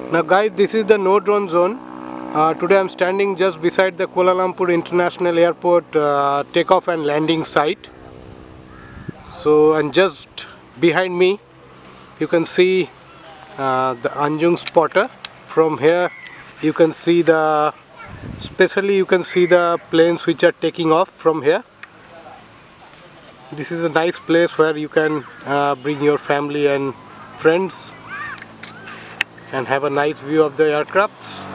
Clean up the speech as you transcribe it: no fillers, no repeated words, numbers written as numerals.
Now guys, this is the no drone zone. Today I'm standing just beside the Kuala Lumpur International Airport takeoff and landing site. So, and just behind me you can see the Anjung spotter. From here you can see the planes which are taking off from here. This is a nice place where you can bring your family and friends and have a nice view of the aircrafts.